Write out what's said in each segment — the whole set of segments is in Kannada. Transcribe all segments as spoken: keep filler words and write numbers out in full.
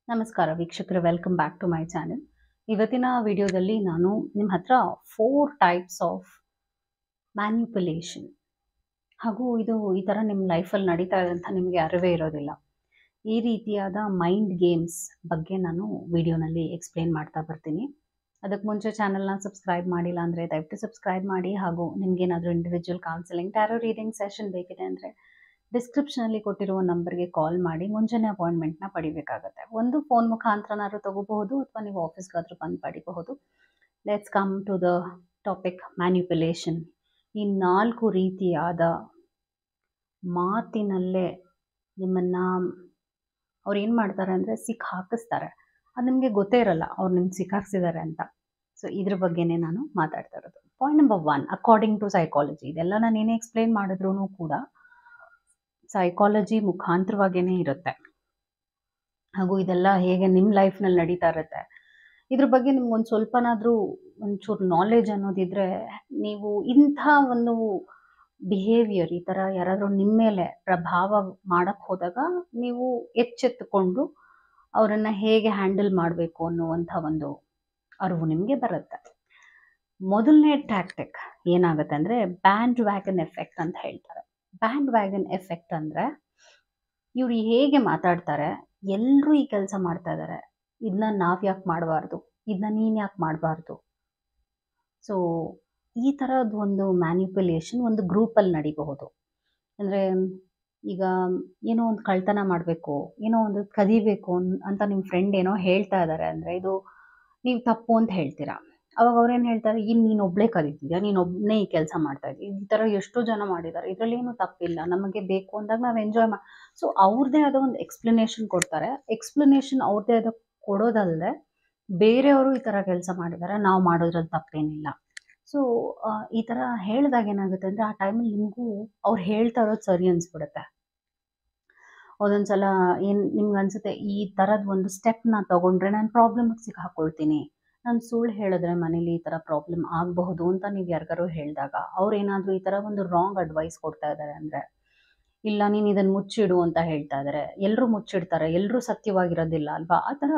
ನಮಸ್ಕಾರ ವೀಕ್ಷಕರೇ, welcome back to my channel. ಇವತ್ತಿನ ವಿಡಿಯೋದಲ್ಲಿ ನಾನು ನಿಮ್ಮ ಹತ್ರ ಫೋರ್ ಟೈಪ್ಸ್ ಆಫ್ ಮ್ಯಾನ್ಯುಪುಲೇಷನ್, ಹಾಗೂ ಇದು ಈ ಥರ ನಿಮ್ಮ ಲೈಫಲ್ಲಿ ನಡೀತಾ ಇದೆ ಅಂತ ನಿಮಗೆ ಅರಿವೇ ಇರೋದಿಲ್ಲ. ಈ ರೀತಿಯಾದ ಮೈಂಡ್ ಗೇಮ್ಸ್ ಬಗ್ಗೆ ನಾನು ವಿಡಿಯೋನಲ್ಲಿ ಎಕ್ಸ್ಪ್ಲೇನ್ ಮಾಡ್ತಾ ಬರ್ತೀನಿ. ಅದಕ್ಕೆ ಮುಂಚೆ ಚಾನಲ್ನ ಸಬ್ಸ್ಕ್ರೈಬ್ ಮಾಡಿಲ್ಲ ಅಂದರೆ ದಯವಿಟ್ಟು ಸಬ್ಸ್ಕ್ರೈಬ್ ಮಾಡಿ. ಹಾಗೂ ನಿಮಗೇನಾದರೂ individual counselling, tarot reading session ಬೇಕಿದೆ ಅಂದರೆ ಡಿಸ್ಕ್ರಿಪ್ಷನಲ್ಲಿ ಕೊಟ್ಟಿರುವ ನಂಬರ್ಗೆ ಕಾಲ್ ಮಾಡಿ ಮುಂಚೆನೇ ಅಪಾಯಿಂಟ್ಮೆಂಟ್ನ ಪಡಿಬೇಕಾಗತ್ತೆ. ಒಂದು ಫೋನ್ ಮುಖಾಂತರನಾದ್ರೂ ತಗೋಬಹುದು ಅಥವಾ ನೀವು ಆಫೀಸ್ಗಾದ್ರೂ ಬಂದು ಪಡಿಬಹುದು. Let's come to the topic manipulation. ಈ ನಾಲ್ಕು ರೀತಿಯಾದ ಮಾತಿನಲ್ಲೇ ನಿಮ್ಮನ್ನು ಅವ್ರು ಏನು ಮಾಡ್ತಾರೆ ಅಂದರೆ ಸಿಕ್ಕ ಹಾಕಿಸ್ತಾರೆ. ಅದು ನಿಮಗೆ ಗೊತ್ತೇ ಇರಲ್ಲ ಅವ್ರು ನಿಮ್ಗೆ ಸಿಕ್ಕಾಕ್ಸಿದ್ದಾರೆ ಅಂತ. ಸೊ ಇದ್ರ ಬಗ್ಗೆನೇ ನಾನು ಮಾತಾಡ್ತಾ ಇರೋದು. Point number one, according to psychology. ಇದೆಲ್ಲ ನಾನು ಏನೇ ಎಕ್ಸ್ಪ್ಲೇನ್ ಮಾಡಿದ್ರೂ ಕೂಡ ಸೈಕಾಲಜಿ ಮುಖಾಂತರವಾಗೇ ಇರುತ್ತೆ. ಹಾಗೂ ಇದೆಲ್ಲ ಹೇಗೆ ನಿಮ್ಮ ಲೈಫ್ನಲ್ಲಿ ನಡೀತಾ ಇರುತ್ತೆ, ಇದ್ರ ಬಗ್ಗೆ ನಿಮ್ಗೊಂದು ಸ್ವಲ್ಪನಾದರೂ ಒಂಚೂರು ನಾಲೆಜ್ ಅನ್ನೋದಿದ್ರೆ ನೀವು ಇಂಥ ಒಂದು ಬಿಹೇವಿಯರ್, ಈ ಥರ ಯಾರಾದರೂ ನಿಮ್ಮ ಮೇಲೆ ಪ್ರಭಾವ ಮಾಡೋಕ್ಕೆ ಹೋದಾಗ ನೀವು ಎಚ್ಚೆತ್ತುಕೊಂಡು ಅವರನ್ನು ಹೇಗೆ ಹ್ಯಾಂಡಲ್ ಮಾಡಬೇಕು ಅನ್ನುವಂಥ ಒಂದು ಅರಿವು ನಿಮಗೆ ಬರುತ್ತೆ. ಮೊದಲನೇ ಟ್ಯಾಕ್ಟಿಕ್ ಏನಾಗುತ್ತೆ ಅಂದರೆ ಬ್ಯಾಂಡ್ ವ್ಯಾಗನ್ ಎಫೆಕ್ಟ್ ಅಂತ ಹೇಳ್ತಾರೆ. ಬ್ಯಾಂಡ್ ವ್ಯಾಗನ್ ಎಫೆಕ್ಟ್ ಅಂದರೆ ಇವ್ರು ಹೇಗೆ ಮಾತಾಡ್ತಾರೆ, ಎಲ್ಲರೂ ಈ ಕೆಲಸ ಮಾಡ್ತಾ ಇದ್ದಾರೆ, ಇದನ್ನ ನಾವು ಯಾಕೆ ಮಾಡಬಾರ್ದು, ಇದನ್ನ ನೀನು ಯಾಕೆ ಮಾಡಬಾರ್ದು. ಸೊ ಈ ಥರದ್ದು ಒಂದು ಮ್ಯಾನ್ಯುಪುಲೇಷನ್ ಒಂದು ಗ್ರೂಪಲ್ಲಿ ನಡಿಬಹುದು. ಅಂದರೆ ಈಗ ಏನೋ ಒಂದು ಕಳ್ತನ ಮಾಡಬೇಕು, ಏನೋ ಒಂದು ಕದಿಬೇಕು ಅಂತ ನಿಮ್ಮ ಫ್ರೆಂಡ್ ಏನೋ ಹೇಳ್ತಾ ಇದ್ದಾರೆ ಅಂದರೆ ಇದು ನೀವು ತಪ್ಪು ಅಂತ ಹೇಳ್ತೀರಾ. ಅವಾಗ ಅವ್ರೇನು ಹೇಳ್ತಾರೆ, ಇನ್ನು ನೀನು ಒಬ್ಬಳೇ ಕದೀತಿದ್ಯಾ, ನೀನು ಒಬ್ಬನೇ ಈ ಕೆಲಸ ಮಾಡ್ತಾ ಇದ್ದೀವಿ, ಈ ಥರ ಎಷ್ಟೋ ಜನ ಮಾಡಿದ್ದಾರೆ, ಇದರಲ್ಲೇನು ತಪ್ಪಿಲ್ಲ, ನಮಗೆ ಬೇಕು ಅಂದಾಗ ನಾವು ಎಂಜಾಯ್ ಮಾಡಿ. ಸೊ ಅವ್ರದ್ದೇ ಆದ ಒಂದು ಎಕ್ಸ್ಪ್ಲನೇಷನ್ ಕೊಡ್ತಾರೆ. ಎಕ್ಸ್ಪ್ಲನೇಷನ್ ಅವ್ರದ್ದೇ ಆದ ಕೊಡೋದಲ್ಲದೆ ಬೇರೆಯವರು ಈ ಥರ ಕೆಲಸ ಮಾಡಿದ್ದಾರೆ, ನಾವು ಮಾಡೋದ್ರಲ್ಲಿ ತಪ್ಪೇನಿಲ್ಲ. ಸೊ ಈ ಥರ ಹೇಳಿದಾಗ ಏನಾಗುತ್ತೆ ಅಂದರೆ ಆ ಟೈಮಲ್ಲಿ ನಿಮಗೂ ಅವ್ರು ಹೇಳ್ತಾ ಇರೋದು ಸರಿ ಅನಿಸ್ಬಿಡುತ್ತೆ. ಒಂದೊಂದು ಸಲ ಏನು ನಿಮ್ಗೆ ಅನಿಸುತ್ತೆ, ಈ ಥರದ್ದು ಒಂದು ಸ್ಟೆಪ್ನ ತೊಗೊಂಡ್ರೆ ನಾನು ಪ್ರಾಬ್ಲಮ್ಗೆ ಸಿಕ್ಕಾಕೊಳ್ತೀನಿ, ನಾನು ಸುಳ್ಳು ಹೇಳಿದ್ರೆ ಮನೇಲಿ ಈ ಥರ ಪ್ರಾಬ್ಲಮ್ ಆಗಬಹುದು ಅಂತ ನೀವು ಯಾರಿಗಾರು ಹೇಳಿದಾಗ ಅವ್ರು ಏನಾದರೂ ಈ ಥರ ಒಂದು ರಾಂಗ್ ಅಡ್ವೈಸ್ ಕೊಡ್ತಾ ಇದ್ದಾರೆ ಅಂದರೆ, ಇಲ್ಲ ನೀನು ಇದನ್ನು ಮುಚ್ಚಿಡು ಅಂತ ಹೇಳ್ತಾ ಇದ್ದಾರೆ. ಎಲ್ಲರೂ ಮುಚ್ಚಿಡ್ತಾರೆ, ಎಲ್ಲರೂ ಸತ್ಯವಾಗಿರೋದಿಲ್ಲ ಅಲ್ವಾ. ಆ ಥರ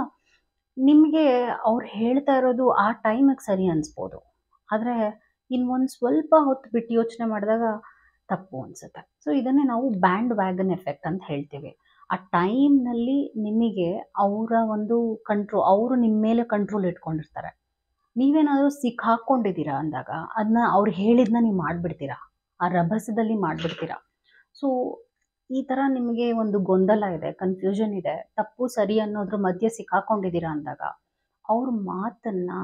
ನಿಮಗೆ ಅವ್ರು ಹೇಳ್ತಾ ಇರೋದು ಆ ಟೈಮಿಗೆ ಸರಿ ಅನಿಸ್ಬೋದು, ಆದರೆ ಇನ್ನೊಂದು ಸ್ವಲ್ಪ ಹೊತ್ತು ಬಿಟ್ಟು ಯೋಚನೆ ಮಾಡಿದಾಗ ತಪ್ಪು ಅನಿಸುತ್ತೆ. ಸೊ ಇದನ್ನೇ ನಾವು ಬ್ಯಾಂಡ್ ವ್ಯಾಗನ್ ಎಫೆಕ್ಟ್ ಅಂತ ಹೇಳ್ತೀವಿ. ಆ ಟೈಮ್ನಲ್ಲಿ ನಿಮಗೆ ಅವರ ಒಂದು ಕಂಟ್ರೋಲ್, ಅವರು ನಿಮ್ಮ ಮೇಲೆ ಕಂಟ್ರೋಲ್ ಇಟ್ಕೊಂಡಿರ್ತಾರೆ. ನೀವೇನಾದರೂ ಸಿಕ್ಕಾಕೊಂಡಿದ್ದೀರಾ ಅಂದಾಗ ಅದನ್ನ ಅವ್ರು ಹೇಳಿದ್ನ ನೀವು ಮಾಡಿಬಿಡ್ತೀರಾ, ಆ ರಭಸದಲ್ಲಿ ಮಾಡಿಬಿಡ್ತೀರಾ. ಸೊ ಈ ಥರ ನಿಮಗೆ ಒಂದು ಗೊಂದಲ ಇದೆ, ಕನ್ಫ್ಯೂಷನ್ ಇದೆ, ತಪ್ಪು ಸರಿ ಅನ್ನೋದ್ರ ಮಧ್ಯೆ ಸಿಕ್ಕಾಕೊಂಡಿದ್ದೀರಾ ಅಂದಾಗ ಅವ್ರ ಮಾತನ್ನು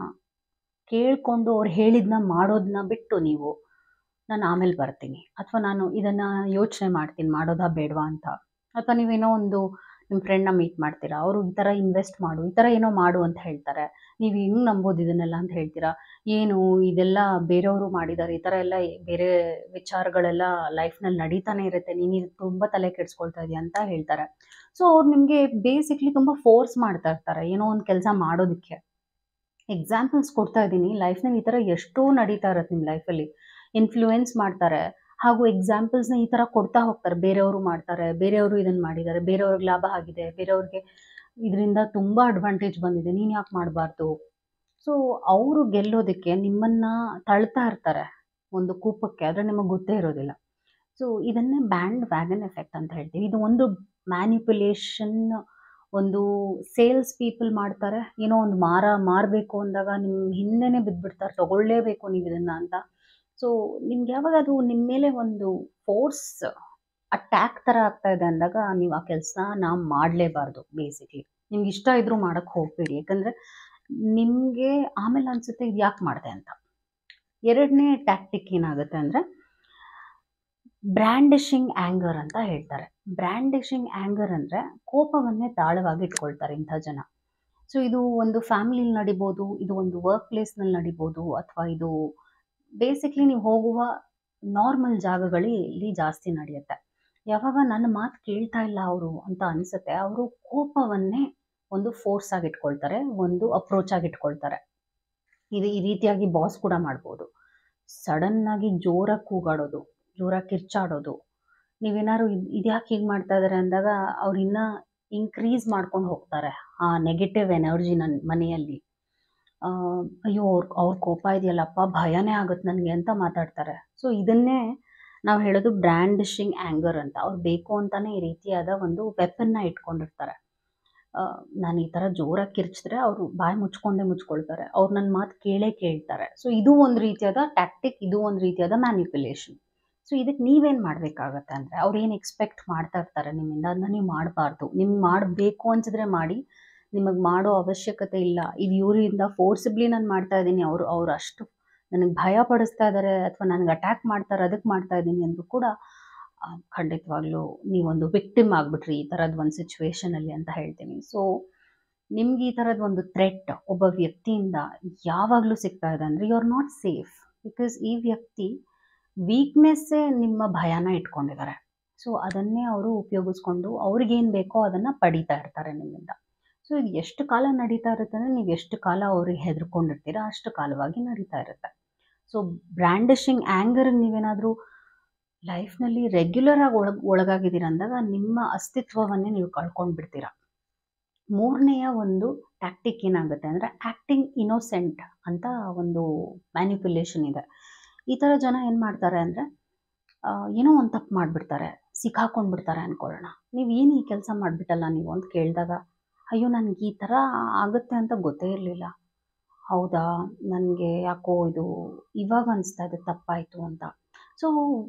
ಕೇಳಿಕೊಂಡು ಅವ್ರು ಹೇಳಿದ್ನ ಮಾಡೋದನ್ನ ಬಿಟ್ಟು ನೀವು ನಾನು ಆಮೇಲೆ ಬರ್ತೀನಿ, ಅಥವಾ ನಾನು ಇದನ್ನು ಯೋಚನೆ ಮಾಡ್ತೀನಿ ಮಾಡೋದಾ ಬೇಡವಾ ಅಂತ, ಅಥವಾ ನೀವೇನೋ ಒಂದು ನಿಮ್ಮ ಫ್ರೆಂಡ್ನ ಮೀಟ್ ಮಾಡ್ತೀರಾ, ಅವರು ಈ ಥರ ಇನ್ವೆಸ್ಟ್ ಮಾಡು, ಈ ಥರ ಏನೋ ಮಾಡು ಅಂತ ಹೇಳ್ತಾರೆ, ನೀವು ಹೆಂಗೆ ನಂಬೋದು ಇದನ್ನೆಲ್ಲ ಅಂತ ಹೇಳ್ತೀರಾ. ಏನು ಇದೆಲ್ಲ ಬೇರೆಯವರು ಮಾಡಿದ್ದಾರೆ, ಈ ಥರ ಎಲ್ಲ ಬೇರೆ ವಿಚಾರಗಳೆಲ್ಲ ಲೈಫ್ನಲ್ಲಿ ನಡೀತಾನೆ ಇರುತ್ತೆ, ನೀನು ಇದು ತುಂಬ ತಲೆ ಕೆಡಿಸ್ಕೊಳ್ತಾ ಇದೆಯಾ ಅಂತ ಹೇಳ್ತಾರೆ. ಸೊ ಅವ್ರು ನಿಮಗೆ ಬೇಸಿಕ್ಲಿ ತುಂಬ ಫೋರ್ಸ್ ಮಾಡ್ತಾ ಇರ್ತಾರೆ ಏನೋ ಒಂದು ಕೆಲಸ ಮಾಡೋದಕ್ಕೆ. ಎಕ್ಸಾಂಪಲ್ಸ್ ಕೊಡ್ತಾ ಇದ್ದೀನಿ, ಲೈಫ್ನಲ್ಲಿ ಈ ಥರ ಎಷ್ಟೋ ನಡೀತಾ ಇರುತ್ತೆ ನಿಮ್ಮ ಲೈಫಲ್ಲಿ. ಇನ್ಫ್ಲೂಯೆನ್ಸ್ ಮಾಡ್ತಾರೆ, ಹಾಗೂ ಎಕ್ಸಾಂಪಲ್ಸ್ನ ಈ ಥರ ಕೊಡ್ತಾ ಹೋಗ್ತಾರೆ. ಬೇರೆಯವರು ಮಾಡ್ತಾರೆ, ಬೇರೆಯವರು ಇದನ್ನು ಮಾಡಿದ್ದಾರೆ, ಬೇರೆಯವ್ರಿಗೆ ಲಾಭ ಆಗಿದೆ, ಬೇರೆಯವ್ರಿಗೆ ಇದರಿಂದ ತುಂಬ ಅಡ್ವಾಂಟೇಜ್ ಬಂದಿದೆ, ನೀನು ಯಾಕೆ ಮಾಡಬಾರ್ದು. ಸೊ ಅವರು ಗೆಲ್ಲೋದಕ್ಕೆ ನಿಮ್ಮನ್ನು ತಳ್ತಾ ಇರ್ತಾರೆ ಒಂದು ಕೂಪಕ್ಕೆ, ಆದರೆ ನಿಮಗೆ ಗೊತ್ತೇ ಇರೋದಿಲ್ಲ. ಸೊ ಇದನ್ನೇ ಬ್ಯಾಂಡ್ ವ್ಯಾಗನ್ ಎಫೆಕ್ಟ್ ಅಂತ ಹೇಳ್ತೀವಿ. ಇದು ಒಂದು ಮ್ಯಾನ್ಯುಪುಲೇಷನ್. ಒಂದು ಸೇಲ್ಸ್ ಪೀಪಲ್ ಮಾಡ್ತಾರೆ, ಏನೋ ಒಂದು ಮಾರ ಮಾರಬೇಕು ಅಂದಾಗ ನಿಮ್ಮ ಹಿಂದೆನೇ ಬಿದ್ದುಬಿಡ್ತಾರೆ, ತೊಗೊಳ್ಳೇಬೇಕು ನೀವು ಇದನ್ನು ಅಂತ. ಸೊ ನಿಮ್ಗೆ ಯಾವಾಗ ಅದು ನಿಮ್ಮ ಮೇಲೆ ಒಂದು ಫೋರ್ಸ್ ಅಟ್ಯಾಕ್ ಥರ ಆಗ್ತಾ ಇದೆ ಅಂದಾಗ ನೀವು ಆ ಕೆಲಸ ನಾವು ಮಾಡಲೇಬಾರ್ದು. ಬೇಸಿಕ್ಲಿ ನಿಮ್ಗೆ ಇಷ್ಟ ಇದ್ರೂ ಮಾಡೋಕ್ಕೆ ಹೋಗಬೇಡಿ, ಯಾಕಂದರೆ ನಿಮಗೆ ಆಮೇಲೆ ಅನಿಸುತ್ತೆ ಇದು ಯಾಕೆ ಮಾಡಿದೆ ಅಂತ. ಎರಡನೇ ಟ್ಯಾಕ್ಟಿಕ್ ಏನಾಗುತ್ತೆ ಅಂದರೆ ಬ್ರ್ಯಾಂಡಿಶಿಂಗ್ ಆ್ಯಂಗರ್ ಅಂತ ಹೇಳ್ತಾರೆ. ಬ್ರ್ಯಾಂಡಿಶಿಂಗ್ ಆ್ಯಂಗರ್ ಅಂದರೆ ಕೋಪವನ್ನೇ ತಾಳವಾಗಿ ಇಟ್ಕೊಳ್ತಾರೆ ಇಂಥ ಜನ. ಸೊ ಇದು ಒಂದು ಫ್ಯಾಮಿಲಿಲಿ ನಡಿಬೋದು, ಇದು ಒಂದು ವರ್ಕ್ ಪ್ಲೇಸ್ನಲ್ಲಿ ನಡಿಬೋದು, ಅಥವಾ ಇದು ಬೇಸಿಕ್ಲಿ ನೀವು ಹೋಗುವ ನಾರ್ಮಲ್ ಜಾಗಗಳಲ್ಲಿ ಜಾಸ್ತಿ ನಡೆಯುತ್ತೆ. ಯಾವಾಗ ನನ್ನ ಮಾತು ಕೇಳ್ತಾ ಇಲ್ಲ ಅವರು ಅಂತ ಅನಿಸುತ್ತೆ, ಅವರು ಕೋಪವನ್ನೇ ಒಂದು ಫೋರ್ಸ್ ಆಗಿ ಇಟ್ಕೊಳ್ತಾರೆ, ಒಂದು ಅಪ್ರೋಚ್ ಆಗಿ ಇಟ್ಕೊಳ್ತಾರೆ. ಇದು ಈ ರೀತಿಯಾಗಿ ಬಾಸ್ ಕೂಡ ಮಾಡ್ಬೋದು. ಸಡನ್ನಾಗಿ ಜೋರಾಗಿ ಕೂಗಾಡೋದು, ಜೋರಾಗಿ ಕಿರ್ಚಾಡೋದು, ನೀವೇನಾದ್ರು ಇದು ಇದ್ಯಾಕೆ ಹೀಗೆ ಮಾಡ್ತಾ ಇದ್ದಾರೆ ಅಂದಾಗ ಅವ್ರು ಇನ್ನೂ ಇನ್ಕ್ರೀಸ್ ಮಾಡ್ಕೊಂಡು ಹೋಗ್ತಾರೆ ಆ ನೆಗೆಟಿವ್ ಎನರ್ಜಿ ನನ್ನ ಮನೆಯಲ್ಲಿ. ಆ, ಅಯ್ಯೋ ಅವ್ರ ಅವ್ರ ಕೋಪ ಇದೆಯಲ್ಲಪ್ಪ ಭಯನೇ ಆಗುತ್ತೆ ನನಗೆ ಅಂತ ಮಾತಾಡ್ತಾರೆ. ಸೊ ಇದನ್ನೇ ನಾವು ಹೇಳೋದು ಬ್ರ್ಯಾಂಡಿಶಿಂಗ್ ಆ್ಯಂಗರ್ ಅಂತ. ಅವ್ರು ಬೇಕು ಅಂತಾನೆ ಈ ರೀತಿಯಾದ ಒಂದು ವೆಪನ್ನ ಇಟ್ಕೊಂಡಿರ್ತಾರೆ. ನಾನು ಈ ಥರ ಜೋರಾಗಿ ಕಿರ್ಚಿದ್ರೆ ಅವರು ಬಾಯಿ ಮುಚ್ಕೊಂಡೇ ಮುಚ್ಕೊಳ್ತಾರೆ, ಅವ್ರು ನನ್ನ ಮಾತು ಕೇಳೇ ಕೇಳ್ತಾರೆ. ಸೊ ಇದು ಒಂದು ರೀತಿಯಾದ ಟ್ಯಾಕ್ಟಿಕ್, ಇದು ಒಂದು ರೀತಿಯಾದ ಮ್ಯಾನಿಪ್ಯುಲೇಷನ್. ಸೊ ಇದಕ್ಕೆ ನೀವೇನು ಮಾಡಬೇಕಾಗತ್ತೆ ಅಂದರೆ, ಅವ್ರು ಏನು ಎಕ್ಸ್ಪೆಕ್ಟ್ ಮಾಡ್ತಾ ಇರ್ತಾರೆ ನಿಮ್ಮಿಂದ, ಅದನ್ನ ನೀವು ಮಾಡಬಾರ್ದು. ನಿಮ್ಗೆ ಮಾಡಬೇಕು ಅನ್ಸಿದ್ರೆ ಮಾಡಿ, ನಿಮಗೆ ಮಾಡೋ ಅವಶ್ಯಕತೆ ಇಲ್ಲ. ಇದು ಇವರಿಂದ ಫೋರ್ಸಿಬ್ಲಿ ನಾನು ಮಾಡ್ತಾ ಇದ್ದೀನಿ, ಅವರು ಅವ್ರು ಅಷ್ಟು ನನಗೆ ಭಯ ಪಡಿಸ್ತಾ ಇದ್ದಾರೆ ಅಥವಾ ನನಗೆ ಅಟ್ಯಾಕ್ ಮಾಡ್ತಾರೆ ಅದಕ್ಕೆ ಮಾಡ್ತಾ ಇದ್ದೀನಿ ಅಂದರೂ ಕೂಡ ಆ, ಖಂಡಿತವಾಗ್ಲೂ ನೀವೊಂದು ವಿಕ್ಟಿಮ್ ಆಗಿಬಿಟ್ರಿ ಈ ಥರದ್ದು ಒಂದು ಸಿಚುವೇಶನಲ್ಲಿ ಅಂತ ಹೇಳ್ತೀನಿ. ಸೊ ನಿಮ್ಗೆ ಈ ಥರದ್ದು ಒಂದು ಥ್ರೆಟ್ ಒಬ್ಬ ವ್ಯಕ್ತಿಯಿಂದ ಯಾವಾಗಲೂ ಸಿಗ್ತಾ ಇದೆ ಅಂದರೆ you are not safe. Because ಈ ವ್ಯಕ್ತಿ ವೀಕ್ನೆಸ್ಸೇ ನಿಮ್ಮ ಭಯನ ಇಟ್ಕೊಂಡಿದ್ದಾರೆ. ಸೊ ಅದನ್ನೇ ಅವರು ಉಪಯೋಗಿಸ್ಕೊಂಡು ಅವ್ರಿಗೇನು ಬೇಕೋ ಅದನ್ನು ಪಡೀತಾ ಇರ್ತಾರೆ ನಿಮ್ಮಿಂದ. ಸೊ ಇದು ಎಷ್ಟು ಕಾಲ ನಡೀತಾ ಇರುತ್ತೆ ಅಂದರೆ, ನೀವು ಎಷ್ಟು ಕಾಲ ಅವ್ರಿಗೆ ಹೆದರ್ಕೊಂಡಿರ್ತೀರ ಅಷ್ಟು ಕಾಲವಾಗಿ ನಡೀತಾ ಇರುತ್ತೆ. ಸೊ ಬ್ರ್ಯಾಂಡಿಶಿಂಗ್ ಆ್ಯಂಗರ್ಗೆ ನೀವೇನಾದರೂ ಲೈಫ್ನಲ್ಲಿ ರೆಗ್ಯುಲರ್ ಆಗಿ ಒಳಗ್ ಒಳಗಾಗಿದ್ದೀರ ಅಂದಾಗ ನಿಮ್ಮ ಅಸ್ತಿತ್ವವನ್ನೇ ನೀವು ಕಳ್ಕೊಂಡು ಬಿಡ್ತೀರ. ಮೂರನೆಯ ಒಂದು ಟ್ಯಾಕ್ಟಿಕ್ ಏನಾಗುತ್ತೆ ಅಂದರೆ ಆ್ಯಕ್ಟಿಂಗ್ ಇನೋಸೆಂಟ್ ಅಂತ ಒಂದು ಮ್ಯಾನಿಪ್ಯುಲೇಷನ್ ಇದೆ. ಈ ಥರ ಜನ ಏನು ಮಾಡ್ತಾರೆ ಅಂದರೆ, ಏನೋ ಒಂದು ತಪ್ಪು ಮಾಡಿಬಿಡ್ತಾರೆ, ಸಿಕ್ಕಾಕೊಂಡ್ಬಿಡ್ತಾರೆ ಅಂದ್ಕೊಳ್ಳೋಣ. ನೀವು ಏನು ಈ ಕೆಲಸ ಮಾಡಿಬಿಟ್ಟಲ್ಲ ನೀವು ಅಂತ ಕೇಳಿದಾಗ, ಅಯ್ಯೋ ನನಗೆ ಈ ಥರ ಆಗುತ್ತೆ ಅಂತ ಗೊತ್ತೇ ಇರಲಿಲ್ಲ, ಹೌದಾ ನನಗೆ ಯಾಕೋ ಇದು ಇವಾಗ ಅನಿಸ್ತಾ ಇದೆ ತಪ್ಪಾಯಿತು ಅಂತ. ಸೊ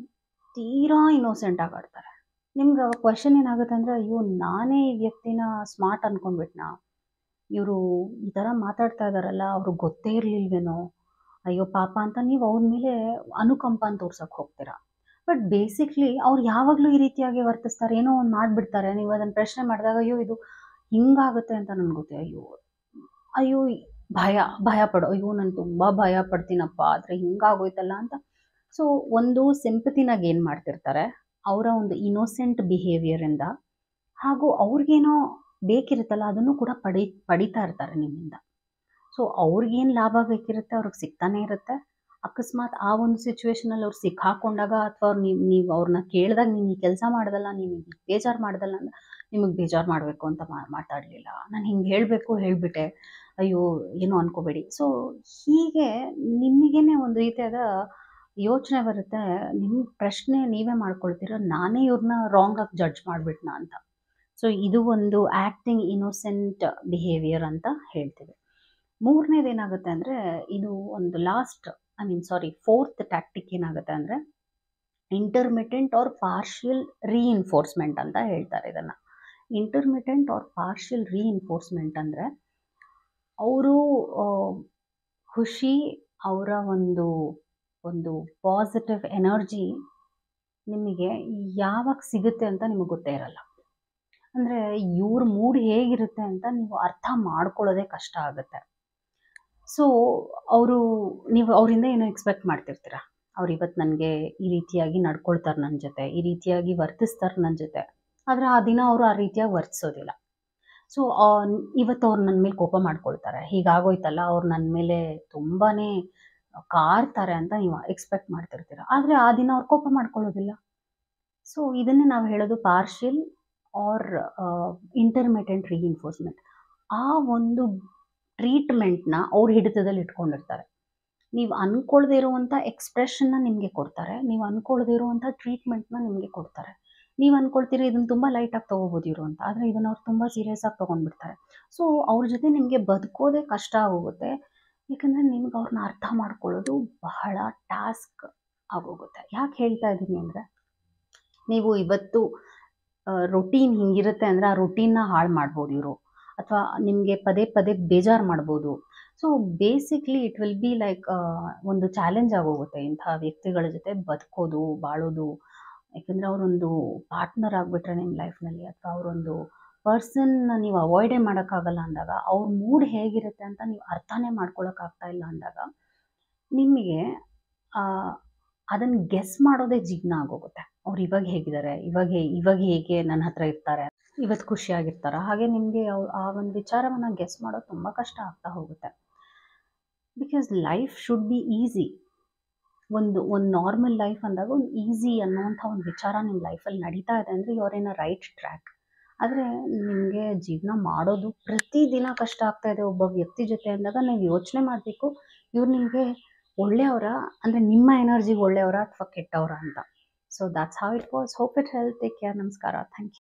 ತೀರಾ ಇನ್ನೋಸೆಂಟ್ ಆಗಾಡ್ತಾರೆ. ನಿಮ್ಗೆ ಕ್ವಶನ್ ಏನಾಗುತ್ತೆ ಅಂದರೆ, ಅಯ್ಯೋ ನಾನೇ ಈ ವ್ಯಕ್ತಿನ ಸ್ಮಾರ್ಟ್ ಅಂದ್ಕೊಂಡ್ಬಿಟ್ನಾ, ಇವರು ಈ ಥರ ಮಾತಾಡ್ತಾ ಇದ್ದಾರಲ್ಲ ಅವ್ರಿಗೆ ಗೊತ್ತೇ ಇರಲಿಲ್ವೇನೋ, ಅಯ್ಯೋ ಪಾಪ ಅಂತ ನೀವು ಅವ್ರ ಮೇಲೆ ಅನುಕಂಪನ ತೋರ್ಸೋಕ್ಕೆ ಹೋಗ್ತೀರಾ. ಬಟ್ ಬೇಸಿಕ್ಲಿ ಅವ್ರು ಯಾವಾಗಲೂ ಈ ರೀತಿಯಾಗಿ ವರ್ತಿಸ್ತಾರೆ, ಏನೋ ಒಂದು ಮಾಡಿಬಿಡ್ತಾರೆ. ನೀವು ಅದನ್ನು ಪ್ರಶ್ನೆ ಮಾಡಿದಾಗ ಅಯ್ಯೋ ಇದು ಹಿಂಗಾಗುತ್ತೆ ಅಂತ ನನಗೆ ಗೊತ್ತೇ, ಅಯ್ಯೋ ಅಯ್ಯೋ ಭಯ ಭಯ ಪಡೋ, ಅಯ್ಯೋ ನಾನು ತುಂಬ ಭಯ ಪಡ್ತೀನಪ್ಪ ಆದರೆ ಹಿಂಗಾಗೋಯ್ತಲ್ಲ ಅಂತ. ಸೊ ಒಂದು ಸಿಂಪತಿನಾಗ ಏನು ಮಾಡ್ತಿರ್ತಾರೆ, ಅವರ ಒಂದು ಇನೋಸೆಂಟ್ ಬಿಹೇವಿಯರಿಂದ ಹಾಗೂ ಅವ್ರಿಗೇನೋ ಬೇಕಿರುತ್ತಲ್ಲ ಅದನ್ನು ಕೂಡ ಪಡಿ ಪಡಿತಾ ಇರ್ತಾರೆ ನಿಮ್ಮಿಂದ. ಸೊ ಅವ್ರಿಗೇನು ಲಾಭ ಬೇಕಿರುತ್ತೆ ಅವ್ರಿಗೆ ಸಿಗ್ತಾನೆ ಇರುತ್ತೆ. ಅಕಸ್ಮಾತ್ ಆ ಒಂದು ಸಿಚುವೇಶನಲ್ಲಿ ಅವ್ರು ಸಿಕ್ಕಾಕೊಂಡಾಗ ಅಥವಾ ಅವ್ರು ನೀವು ನೀವು ಅವ್ರನ್ನ ಕೇಳಿದಾಗ ನೀನು ಈ ಕೆಲಸ ಮಾಡ್ದಲ್ಲ, ನೀನು ಬೇಜಾರು ಮಾಡ್ದಲ್ಲ ಅಂದ್ರೆ ನಿಮಗೆ ಬೇಜಾರು ಮಾಡಬೇಕು ಅಂತ ಮಾ ಮಾತಾಡಲಿಲ್ಲ, ನಾನು ಹಿಂಗೆ ಹೇಳಬೇಕು ಹೇಳಿಬಿಟ್ಟೆ, ಅಯ್ಯೋ ಏನೋ ಅನ್ಕೋಬೇಡಿ. ಸೊ ಹೀಗೆ ನಿಮಗೇನೆ ಒಂದು ರೀತಿಯಾದ ಯೋಚನೆ ಬರುತ್ತೆ, ನಿಮ್ಮ ಪ್ರಶ್ನೆ ನೀವೇ ಮಾಡ್ಕೊಳ್ತೀರ, ನಾನೇ ಇವ್ರನ್ನ ರಾಂಗಾಗಿ ಜಡ್ಜ್ ಮಾಡಿಬಿಟ್ನಾ ಅಂತ. ಸೊ ಇದು ಒಂದು ಆ್ಯಕ್ಟಿಂಗ್ ಇನೋಸೆಂಟ್ ಬಿಹೇವಿಯರ್ ಅಂತ ಹೇಳ್ತೀವಿ. ಮೂರನೇದು ಏನಾಗುತ್ತೆ ಅಂದರೆ, ಇದು ಒಂದು last I mean sorry fourth tactic ಏನಾಗುತ್ತೆ ಅಂದರೆ ಇಂಟರ್ಮಿಟೆಂಟ್ ಆರ್ ಪಾರ್ಷಿಯಲ್ ರೀಇನ್ಫೋರ್ಸ್ಮೆಂಟ್ ಅಂತ ಹೇಳ್ತಾರೆ ಇದನ್ನು. ಇಂಟರ್ಮಿಟೆಂಟ್ ಆರ್ ಪಾರ್ಷಿಯಲ್ ರೀಇನ್ಫೋರ್ಸ್ಮೆಂಟ್ ಅಂದರೆ ಅವರು ಖುಷಿ, ಅವರ ಒಂದು ಒಂದು ಪಾಸಿಟಿವ್ ಎನರ್ಜಿ ನಿಮಗೆ ಯಾವಾಗ ಸಿಗುತ್ತೆ ಅಂತ ನಿಮಗೆ ಗೊತ್ತೇ ಇರಲ್ಲ. ಅಂದರೆ ಇವ್ರ ಮೂಡ್ ಹೇಗಿರುತ್ತೆ ಅಂತ ನೀವು ಅರ್ಥ ಮಾಡ್ಕೊಳ್ಳೋದೇ ಕಷ್ಟ ಆಗುತ್ತೆ. ಸೊ ಅವರು ನೀವು ಅವರಿಂದ ಏನೋ ಎಕ್ಸ್ಪೆಕ್ಟ್ ಮಾಡ್ತಿರ್ತೀರ, ಅವ್ರು ಇವತ್ತು ನನಗೆ ಈ ರೀತಿಯಾಗಿ ನಡ್ಕೊಳ್ತಾರೆ ನನ್ನ ಜೊತೆ, ಈ ರೀತಿಯಾಗಿ ವರ್ತಿಸ್ತಾರೆ ನನ್ನ ಜೊತೆ, ಆದರೆ ಆ ದಿನ ಅವರು ಆ ರೀತಿಯಾಗಿ ವರ್ತಿಸೋದಿಲ್ಲ. ಸೊ ಇವತ್ತು ಅವ್ರು ನನ್ನ ಮೇಲೆ ಕೋಪ ಮಾಡ್ಕೊಳ್ತಾರೆ, ಹೀಗಾಗೋಯ್ತಲ್ಲ ಅವ್ರು ನನ್ನ ಮೇಲೆ ತುಂಬಾ ಕಾರ್ತಾರೆ ಅಂತ ನೀವು ಎಕ್ಸ್ಪೆಕ್ಟ್ ಮಾಡ್ತಿರ್ತೀರ, ಆದರೆ ಆ ದಿನ ಅವ್ರು ಕೋಪ ಮಾಡ್ಕೊಳ್ಳೋದಿಲ್ಲ. ಸೊ ಇದನ್ನೇ ನಾವು ಹೇಳೋದು ಪಾರ್ಷಿಯಲ್ ಆರ್ ಇಂಟರ್ಮಿಟೆಂಟ್ ರೀಇನ್ಫೋರ್ಸ್ಮೆಂಟ್. ಆ ಒಂದು ಟ್ರೀಟ್ಮೆಂಟ್ನ ಅವ್ರ ಹಿಡಿತದಲ್ಲಿ ಇಟ್ಕೊಂಡಿರ್ತಾರೆ. ನೀವು ಅಂದ್ಕೊಳ್ದೇ ಇರುವಂಥ ಎಕ್ಸ್ಪ್ರೆಷನ್ನ ನಿಮಗೆ ಕೊಡ್ತಾರೆ, ನೀವು ಅಂದ್ಕೊಳ್ದೇ ಇರುವಂಥ ಟ್ರೀಟ್ಮೆಂಟ್ನ ನಿಮಗೆ ಕೊಡ್ತಾರೆ. ನೀವು ಅಂದ್ಕೊಳ್ತೀರಿ ಇದನ್ನು ತುಂಬ ಲೈಟಾಗಿ ತೊಗೋಬೋದು ಇವರು ಅಂತ, ಆದರೆ ಇದನ್ನು ಅವ್ರು ತುಂಬ ಸೀರಿಯಸ್ ಆಗಿ ತೊಗೊಂಡ್ಬಿಡ್ತಾರೆ. ಸೊ ಅವ್ರ ಜೊತೆ ನಿಮಗೆ ಬದುಕೋದೇ ಕಷ್ಟ ಆಗೋಗುತ್ತೆ, ಯಾಕಂದರೆ ನಿಮ್ಗೆ ಅವ್ರನ್ನ ಅರ್ಥ ಮಾಡ್ಕೊಳ್ಳೋದು ಬಹಳ ಟಾಸ್ಕ್ ಆಗೋಗುತ್ತೆ. ಯಾಕೆ ಹೇಳ್ತಾ ಇದ್ದೀನಿ ಅಂದರೆ, ನೀವು ಇವತ್ತು ರೊಟೀನ್ ಹಿಂಗಿರುತ್ತೆ ಅಂದರೆ ಆ ರೊಟೀನ್ನ ಹಾಳು ಮಾಡ್ಬೋದು ಇವರು, ಅಥವಾ ನಿಮಗೆ ಪದೇ ಪದೇ ಬೇಜಾರು ಮಾಡ್ಬೋದು. So basically it will be like ಒಂದು ಚಾಲೆಂಜ್ ಆಗೋಗುತ್ತೆ ಇಂಥ ವ್ಯಕ್ತಿಗಳ ಜೊತೆ ಬದುಕೋದು, ಬಾಳೋದು. ಯಾಕೆಂದರೆ ಅವರೊಂದು ಪಾರ್ಟ್ನರ್ ಆಗಿಬಿಟ್ರೆ ನಿಮ್ಮ ಲೈಫ್ನಲ್ಲಿ, ಅಥವಾ ಅವರೊಂದು ಪರ್ಸನ್ನ ನೀವು ಅವಾಯ್ಡೇ ಮಾಡೋಕ್ಕಾಗಲ್ಲ ಅಂದಾಗ, ಅವ್ರ ಮೂಡ್ ಹೇಗಿರುತ್ತೆ ಅಂತ ನೀವು ಅರ್ಥನೇ ಮಾಡ್ಕೊಳಕ್ಕಾಗ್ತಾ ಇಲ್ಲ ಅಂದಾಗ, ನಿಮಗೆ ಅದನ್ನು ಗೆಸ್ ಮಾಡೋದೇ ಜೀವನ ಆಗೋಗುತ್ತೆ. ಅವ್ರು ಇವಾಗ ಹೇಗಿದ್ದಾರೆ, ಇವಾಗ ಹೇ ಇವಾಗ ಹೇಗೆ ನನ್ನ ಹತ್ರ ಇರ್ತಾರೆ, ಇವತ್ತು ಖುಷಿಯಾಗಿರ್ತಾರೆ, ಹಾಗೆ ನಿಮಗೆ ಆ ಒಂದು ವಿಚಾರವನ್ನು ಗೆಸ್ ಮಾಡೋದು ತುಂಬ ಕಷ್ಟ ಆಗ್ತಾ ಹೋಗುತ್ತೆ. Because life should be easy. ಒಂದು ಒಂದು ನಾರ್ಮಲ್ ಲೈಫ್ ಅಂದಾಗ ಒಂದು ಈಸಿ ಅನ್ನೋವಂಥ ಒಂದು ವಿಚಾರ ನಿಮ್ಮ ಲೈಫಲ್ಲಿ ನಡೀತಾ ಇದೆ ಅಂದರೆ you are in a right track. ಆದರೆ ನಿಮಗೆ ಜೀವನ ಮಾಡೋದು ಪ್ರತಿದಿನ ಕಷ್ಟ ಆಗ್ತಾ ಇದೆ ಒಬ್ಬ ವ್ಯಕ್ತಿ ಜೊತೆ ಅಂದಾಗ ನೀವು ಯೋಚನೆ ಮಾಡಬೇಕು, ಇವ್ರು ನಿಮಗೆ ಒಳ್ಳೆಯವರಾ, ಅಂದರೆ ನಿಮ್ಮ ಎನರ್ಜಿಗೆ ಒಳ್ಳೆಯವರಾ ಅಥವಾ ಕೆಟ್ಟವರಾ ಅಂತ. So that's how it was. Hope it help. Take care. ನಮಸ್ಕಾರ. Thank you.